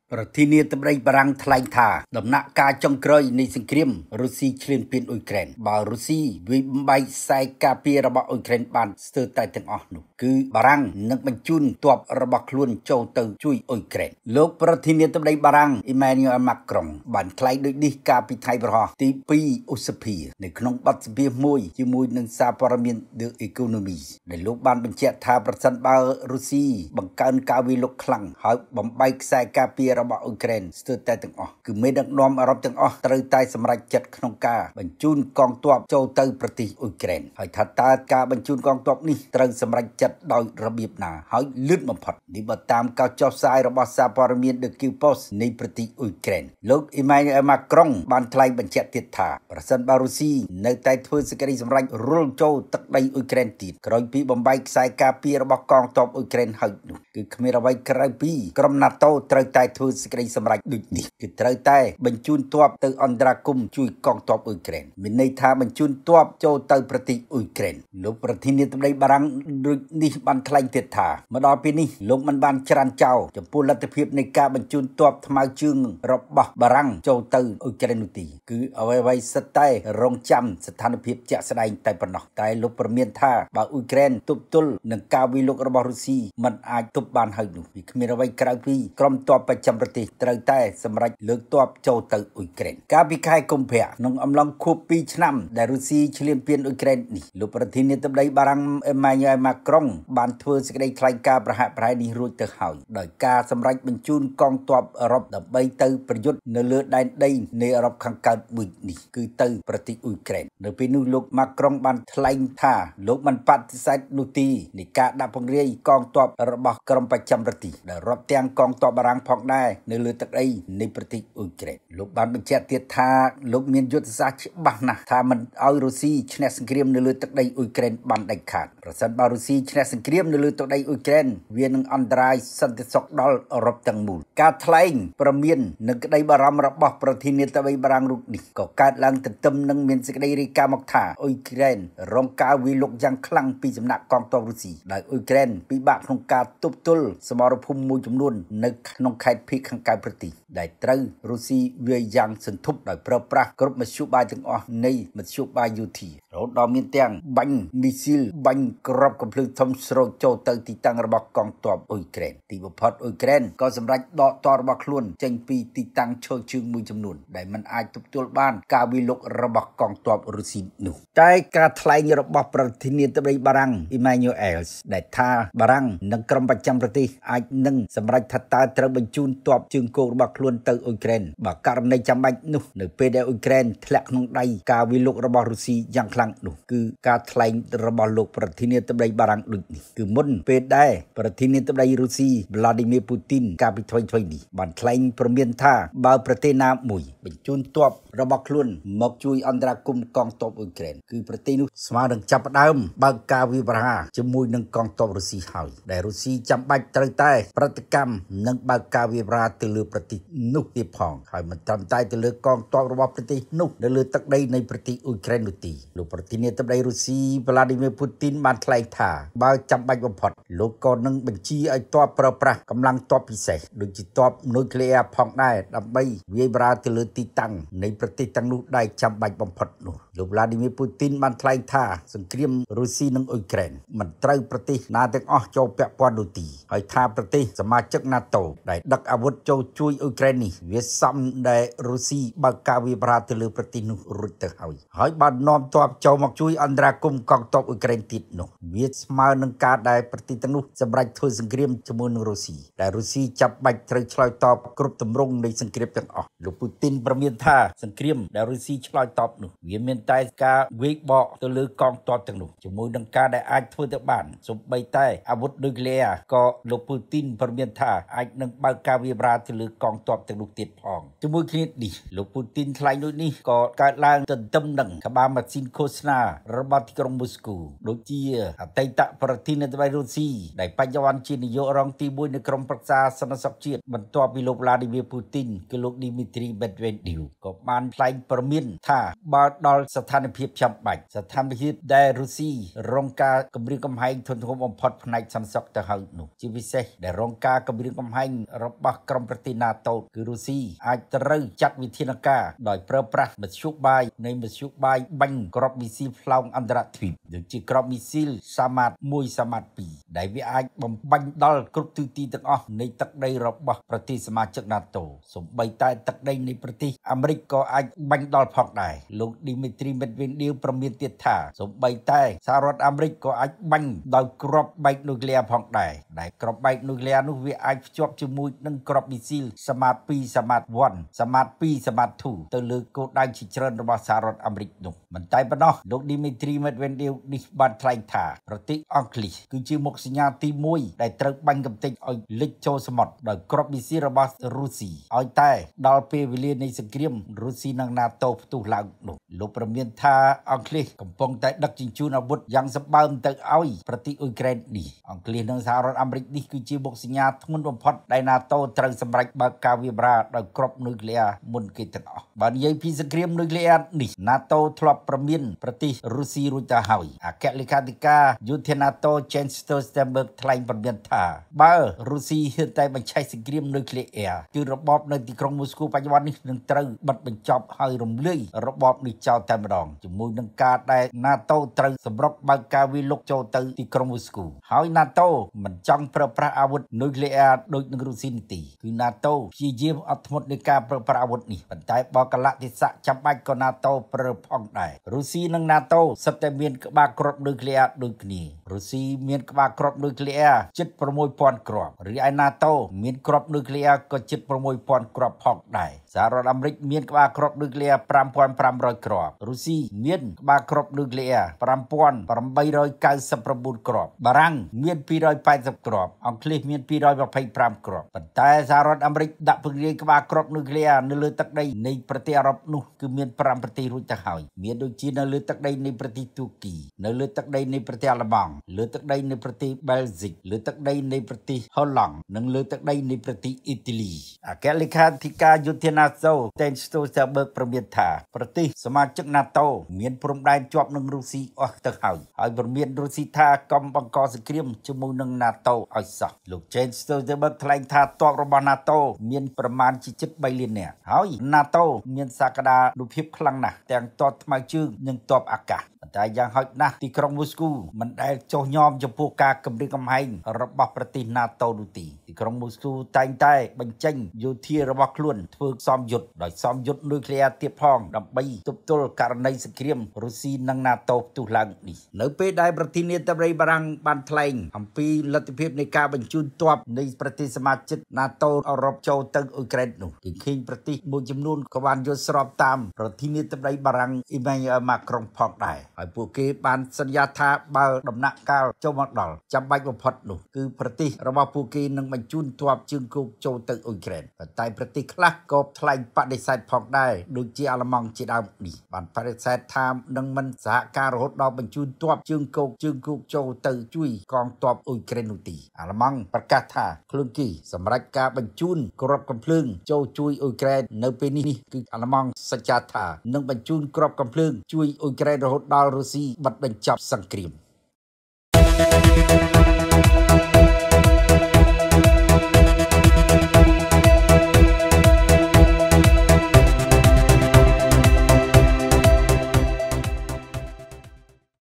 ប្រធានាធិបតីបារាំងថ្លែងថាដំណាក់កាលចុងក្រោយនៃសង្គ្រាមរុស្ស៊ីឈ្លានពានអ៊ុយក្រែនបើរុស្ស៊ីវាយបំបែកខ្សែការពាររបស់អ៊ុយក្រែនបានស្ទើរតែទាំងអស់នោះគឺបារាំងនឹងបញ្ជូនទ័ពរបស់ខ្លួនចូលទៅជួយអ៊ុយក្រែនលោកប្រធានាធិបតីបារាំងអ៊ីម៉ានូអែលម៉ាក្រុងបានថ្លែងដូចនេះកាលពីថ្ងៃប្រហោះទី2ឧសភានៅក្នុងបទសម្ភាសន៍មួយជាមួយនឹងសារព័ត៌មាន The Economist ដែលលោកបានបញ្ជាក់ថាប្រសិនបើរុស្ស៊ីបង្កើនការវាយលុកខ្លាំងហើយបំបែកខ្សែការពាររបស់អ៊ុយក្រែនស្ទើរតែទាំងអស់គឺមេដឹកនាំអឺរ៉ុបទាំងអស់ត្រូវតែសម្រេចចិត្តក្នុងការបញ្ជូនកងទ័ពចូលទៅប្រទេសអ៊ុយក្រែនហើយថាតើការបញ្ជូនកងទ័ពនេះត្រូវសម្រេចចិត្តដោយរបៀបណាហើយលឿនបំផុតនេះបើតាមការចុះផ្សាយរបស់សារព័ត៌មាន The Q Post នៃប្រទេសអ៊ុយក្រែនលោកអ៊ីម៉ានូអែលម៉ាក្រុងបានថ្លែងបញ្ជាក់ទៀតថាប្រសិនបើរុស្ស៊ីនៅតែធ្វើសេចក្តីសម្រេចរុលចូលទឹកដីអ៊ុយក្រែនទៀតក្រោយពីបំបែកខ្សែការពាររបស់កងទ័ពអ៊ុយក្រែនហើយនោះគឺគ្មានអ្វីក្រៅពីក្រុម NATO ត្រូវតែធ្វើសេចក្តីសម្រេចដូចនេះគឺត្រូវតែបញ្ជូនទ័ពទៅអន្តរាគមន៍ជួយកងទ័ពអ៊ុយក្រែនមានន័យថាបញ្ជូនទ័ពចូលទៅប្រទេសអ៊ុយក្រែនលោកប្រធានាធិបតីបារាំងដូចនេះបានថ្លែងទៀតថាមកដល់ពេលនេះលោកមិនបានច្រានចោលចំពោះលទ្ធភាពនៃការបញ្ជូនទ័ពថ្មើរជើងរបស់បារាំងចូលទៅអ៊ុយក្រែននោះទេគឺអ្វីៗសិតតែរងចាំស្ថានភាពជាក់ស្ដែងតែប៉ុណ្ណោះតែលោកប្រមានថាបើអ៊ុយក្រែនទប់ទល់នឹងការវាយលុករបស់រុស្ស៊ីមិនអាចទប់បានហើយនោះវាគ្មានអ្វីក្រៅពីក្រុមទ័ពប្រចាំប្រទេសត្រូវតែសម្រេចលើកទ័ពចូលទៅអ៊ុយក្រែនកាលពីខែកុម្ភៈក្នុងអំឡុងខួប2ឆ្នាំដែលរុស្ស៊ីឈ្លានពានអ៊ុយក្រែននេះលោកប្រធានាធិបតីបារាំងអ៊ីម៉ានូអែលម៉ាក្រុងបានធ្វើសេចក្តីថ្លែងការណ៍ប្រហាក់ប្រហែលនេះរួចទៅហើយដោយការសម្រេចបញ្ជូនកងទ័ពអឺរ៉ុបដើម្បីទៅប្រយុទ្ធនៅលើដែនដីនៃអឺរ៉ុបខាងកើតមួយនេះគឺទៅប្រទេសអ៊ុយក្រែននៅពេលនោះលោកម៉ាក្រុងបានថ្លែងថាលោកមិនបដិសេធនោះទេនៃការដាក់ពង្រាយកងទ័ពរបស់ក្រុមប្រចាំប្រទេសដែលរាប់ទាំងកងទ័ពបារាំងផងដែរនៅលើទឹកដីនៃប្រទេសអ៊ុយក្រែនលោកបានបញ្ជាក់ទៀតថាលោកមានយុទ្ធសាស្ត្រច្បាស់ណាស់ថាមិនឲ្យរុស្ស៊ីឈ្នះសង្គ្រាមនៅលើទឹកដីអ៊ុយក្រែនបានដាច់ខាតប្រសិនបើរុស្ស៊ីឈ្នះសង្គ្រាមនៅលើទឹកដីអ៊ុយក្រែនវានឹងអន្តរាយសន្តិសុខដល់អឺរ៉ុបទាំងមូលការថ្លែងប្រមាននឹងក្តីបារម្ភរបស់ប្រធានាធិបតីបារាំងរូបនេះក៏កើតឡើងទន្ទឹមនឹងមានសេចក្តីរាយការណ៍មកថាអ៊ុយក្រែនរងការវាយលុកយ៉ាងខ្លាំងពីសំណាក់កងទ័ពរុស្ស៊ីដែលអ៊ុយក្រែនពិបាកក្នុងការទប់ទល់សមរភូមិមួយចំនួននៅក្នុងខេត្តភាគខាងកើតប្រទេសដែលត្រូវរុស្ស៊ីវាយយ៉ាងសន្ធប់ដោយប្រើប្រាស់គ្រប់មធ្យោបាយទាំងអស់នៃមធ្យោបាយយោធារហូតដល់មានទាំងបាញ់មីស៊ីលបាញ់គ្រាប់កាំភ្លើងធំស្រូចចូលទៅទីតាំងរបស់កងទ័ពអ៊ុយក្រែនទីបំផុតអ៊ុយក្រែនក៏សម្រេចដកទ័ពរបស់ខ្លួនចេញពីទីតាំងឈរជើងមួយចំនួនដែលមិនអាចទប់ទល់បានការវាយលុករបស់កងទ័ពរុស្ស៊ីនោះតែការថ្លែងរបស់ប្រធានាធិបតីបារាំងអ៊ីម៉ានូអែលដែលថាបារាំងនិងក្រុមប្រចាំប្រទេសអាចនឹងសម្រេចថាតើត្រូវបញ្ជូនទ័ពជើងគោករបស់ខ្លួនទៅអ៊ុយក្រែនបើករណីចាំបាច់នោះនៅពេលដែលអ៊ុយក្រែនធ្លាក់ក្នុងដៃការវាយលុករបស់រុស្ស៊ីយ៉ាងខ្លាំងនោះគឺការថ្លែងរបស់លោកប្រធានាធិបតីបារាំងដូចនេះគឺមុនពេលដែលប្រធានាធិបតីរុស្ស៊ី Vladimir Putin កាលពីថ្មីៗនេះបានថ្លែងព្រមានថាបើប្រទេសណាមួយបញ្ជូនទ័ពរបស់ខ្លួនមកជួយអន្តរាគមន៍កងទ័ពអ៊ុយក្រែនគឺប្រទេសនោះស្មើនឹងចាប់ផ្ដើមបើកការវាយប្រហារជាមួយនឹងកងទ័ពរុស្ស៊ីហើយដែលរុស្ស៊ីចាំបាច់ត្រូវតែប្រតិកម្មនិងបើកការវាយប្រហារទៅលើប្រទេសនោះទៀតផងហើយមិនត្រឹមតែទៅលើកងទ័ពរបស់ប្រទេសនោះនៅលើទឹកដីនៃប្រទេសអ៊ុយក្រែននោះទេលោកប្រធានាធិបតីរុស្ស៊ី Vladimir Putin បានថ្លែងថាបើចាំបាច់បំផុតលោកក៏នឹងបញ្ជាឲ្យទ័ពប្រើប្រាស់កម្លាំងទ័ពពិសេសដូចជាទ័ពនុយក្លេអ៊ែរផងដែរដើម្បីវាយប្រហារទៅលើទីតាំងនៃប្រទេសទាំងនោះដែលចាំបាច់បំផុតនោះលោក Vladimir Putin បានថ្លែងថាសង្គ្រាមរុស្ស៊ីនិងអ៊ុយក្រែនមិនត្រូវប្រទេសណាទាំងអស់ចូលពាក់ព័ន្ធនោះទេហើយថាប្រទេសសមាជិក NATO ដែលដឹកអាវុធចូលជួយអ៊ុយក្រែននេះវាសមដែលរុស្ស៊ីបើកការវាយប្រហារទៅលើប្រទេសនោះរួចទៅហើយបើនាំទ័ពចូលមកជួយអន្តរាគមន៍កងទ័ពអ៊ុយក្រែនទៀតនោះវាស្មើនឹងការដែលប្រទេសទាំងនោះសម្រេចធ្វើសង្គ្រាមជាមួយនឹងរុស្ស៊ីដែលរុស្ស៊ីចាប់បាច់ត្រូវឆ្លើយតបគ្រប់ទម្រង់នៃសង្គ្រាមទាំងអស់លោកពូទីនប្រមានថាសង្គ្រាមដែលរុស្ស៊ីឆ្លើយតបនោះវាមានតែការវាយបកទៅលើកងទ័ពទាំងនោះជាមួយនឹងការដែលអាចធ្វើទៅបានសូម្បីតែអាវុធនុយក្លេអ៊ែរក៏លោកពូទីនប្រមានថាអាចនឹងបើកការវាយប្រហារទៅលើកងទ័ពទាំងនោះទៀតផងជាមួយគ្នានេះលោកពូទីនថ្លែងដូចនេះក៏កើតឡើងទន្ទឹមនឹងក្បាលម៉ាស៊ីនឃោស្នារបស់ទីក្រុងមូស្គូដូចជាអតីតប្រធានាធិបតីរុស្ស៊ីដែលបច្ចុប្បន្នជានាយករងទី1នៃក្រុមប្រឹក្សាសន្តិសុខជាតិបន្ទាប់ពីលោក Vladimir Putin គឺលោក Dmitry Medvedev ក៏បានថ្លែងព្រមានថាបើដល់ស្ថានភាពចាំបាច់ស្ថានភាពដែលរុស្ស៊ីរងការគំរាមកំហែងធ្ងន់ធ្ងរបំផុតផ្នែកសន្តិសុខទៅហើយនោះជាពិសេសដែលរងការគំរាមកំហែងរបស់ក្រុមប្រទេស NATO គឺរុស្ស៊ីអាចត្រូវចាត់វិធានការដោយប្រើប្រាស់មធ្យោបាយបាញ់គ្រាប់មីស៊ីលផ្លោងអន្តរទ្វីបដូចជាគ្រាប់មីស៊ីលសាម៉ាត1សាម៉ាត2ដែលវាអាចបំបាញ់ដល់គ្រប់ទិសទីទាំងអស់នៃទឹកដីរបស់ប្រទេសសមាជិក NATO សូម្បីតែទឹកដីនៃប្រទេសអាមេរិកក៏អាចបាញ់ដល់ផងដែរលោក Dmitry Medvedev ប្រមានទៀតថាសូម្បីតែសហរដ្ឋអាមេរិកក៏អាចបាញ់ដោយគ្រាប់បែកនុយក្លេអ៊ែរផងដែរដែលគ្រាប់បែកនុយក្លេអ៊ែរនោះវាអាចភ្ជាប់ជាមួយនឹងគ្រាប់មីស៊ីលសាម៉ាត2សាម៉ាត1សាម៉ាត2សាម៉ាត2ទៅលើគោលដៅជាច្រើនរបស់សហរដ្ឋអាមេរិកនោះមិនតែប៉ុណ្ណោះលោក Dmitry Medvedev នេះបានថ្លែងថាប្រទេសអង់គ្លេសគឺជាមុខសញ្ញាទី1ដែលត្រូវបាញ់កំទេចឲ្យលិចចូលសមុទ្រដោយគ្រាប់មីស៊ីលរបស់រុស្ស៊ីឲ្យតែដល់ពេលវេលានៃសង្គ្រាមរុស្ស៊ីនិង NATO ផ្ទុះឡើងនោះលោកប្រមានថាអង់គ្លេសកំពុងតែដឹកជញ្ជូនអាវុធយ៉ាងសម្បើមទៅឲ្យប្រទេសអ៊ុយក្រែននេះអង់គ្លេសនិងសហរដ្ឋអាមេរិកនេះគឺជាមុខសញ្ញាធ្ងន់បំផុតដែល NATO ត្រូវសម្រេចបើកការវាយបរាដោយគ្រាប់នុយក្លេអ៊ែរមុនគេទាំងអស់បើនិយាយពីសង្គ្រាមនុយក្លេអ៊ែរនេះ NATO ធ្លាប់ប្រមានប្រទេសរុស្ស៊ីរួចទៅហើយអគ្គលេខាធិការយុទ្ធ NATO Jens Stoltenberg ថ្លែងប្រមានថាបើរុស្ស៊ីហ៊ានតែបញ្ឆេះសង្គ្រាមនុយក្លេអ៊ែរគឺរបបនៅទីក្រុងមូស្គូបច្ចុប្បន្ននេះនឹងត្រូវបិទបញ្ចប់ហើយរំលាយរបបនេះចោលតែម្ដងជាមួយនឹងការដែល NATO ត្រូវសម្រុកបើកការវាយលុកចូលទៅទីក្រុងមូស្គូហើយ NATO មិនចង់ប្រើប្រាស់អាវុធនុយក្លេអ៊ែរដូចនឹងរុស្ស៊ីនេះទេគឺ NATO ព្យាយាមអត់ធ្មត់នៃការប្រើប្រាស់អាវុធនេះប៉ុន្តែបើកលៈទេសៈចាំបាច់ក៏ NATO ប្រើផងដែររុស្ស៊ីនិង NATO សុទ្ធតែមានក្បាលគ្រាប់នុយក្លេអ៊ែរដូចគ្នារុស្ស៊ីមានក្បាលគ្រាប់នុយក្លេអ៊ែរជិត 6000 គ្រាប់រីឯ NATO មានគ្រាប់នុយក្លេអ៊ែរក៏ជិត 6000 គ្រាប់ផងដែរសហរដ្ឋអាមេរិកមានក្បាលគ្រាប់នុយក្លេអ៊ែរ 5500 គ្រាប់រុស្ស៊ីមានក្បាលគ្រាប់នុយក្លេអ៊ែរ 5899 គ្រាប់បារាំងមាន280គ្រាប់អង់គ្លេសមាន225គ្រាប់ប៉ុន្តែសហរដ្ឋអាមេរិកដាក់ពង្រាយក្បាលគ្រាប់នុយក្លេអ៊ែរនៅលើទឹកដីនៃប្រទេសអឺរ៉ុបនោះគឺមាន5ប្រទេសរួចទៅហើយមានដូចជានៅលើទឹកដីនៃប្រទេសទូគីនៅលើទឹកដីនៃប្រទេសអាល្លឺម៉ង់លើទឹកដីនៃប្រទេសបែលហ្សិកលើទឹកដីនៃប្រទេសហូឡង់និងលើទឹកដីនៃប្រទេសអ៊ីតាលីអគ្គលេខាធិការយុទ្ធ NATO Jens Stoltenberg ប្រមានថាប្រទេសសមាជិក NATO មានព្រំដែនជាប់នឹងរុស្ស៊ីអស់ទៅហើយប្រមានរុស្ស៊ីថាកុំបង្កសង្គ្រាមជាមួយនឹង NATO ឲ្យសោះលោក Jens Stoltenberg ថ្លែងថាទ័ពរបស់ NATO មានប្រមាណជាជិត3លាននាក់ហើយ NATO មានសក្តានុភាពខ្លាំងណាស់ទាំងទ័ពថ្មើរជើងនិងទ័ពអាកាសតែយ៉ាងហោចណាស់ទីក្រុងមូស្គូមិនដែលចុះញោមចំពោះការគំរាមកំហែងរបស់ប្រទេស NATO នោះទេទីក្រុងមូស្គូតែងតែបញ្ចេញយោធារបស់ខ្លួនធ្វើសំយុទ្ធដោយសំយុទ្ធនុយក្លេអ៊ែរទៀតផងដើម្បីទប់ទល់ករណីសង្គ្រាមរុស្ស៊ីនិង NATO ផ្ទុះឡើងនេះនៅពេលដែលប្រធានាធិបតីបារាំងបានថ្លែងអំពីលទ្ធភាពនៃការបញ្ជូនទ័ពនៃប្រទេសសមាជិក NATO អឺរ៉ុបចូលទៅអ៊ុយក្រែននោះគឺឃើញប្រទេសមួយចំនួនក៏បានយល់ស្របតាមប្រធានាធិបតីបារាំង Emmanuel Macron ផងដែរហើយពួកគេបានសន្យាថាបើដំណាក់កាលចូលមកដល់ចាំបាច់បំផុតនោះគឺប្រទេសរបស់ពួកគេនឹងបញ្ជូនទ័ពជើងគោកចូលទៅអ៊ុយក្រែនប៉ុន្តែប្រទេសខ្លះក៏ថ្លែងបដិសេធផងដែរដូចជាអាល្លឺម៉ង់ជាដើមនេះបានបដិសេធថានឹងមិនសហការរហូតដល់បញ្ជូនទ័ពជើងគោកចូលទៅជួយកងទ័ពអ៊ុយក្រែននោះទេអាល្លឺម៉ង់ប្រកាសថាខ្លួនគេសម្រាប់ការបញ្ជូនគ្រាប់កាំភ្លើងចូលជួយអ៊ុយក្រែននៅពេលនេះគឺអាល្លឺម៉ង់សច្ចាថានឹងបញ្ជូនគ្រាប់កាំភ្លើងជួយអ៊ុយក្រែនរហូតដល់រុស្ស៊ីបិទបញ្ចប់សង្គ្រាម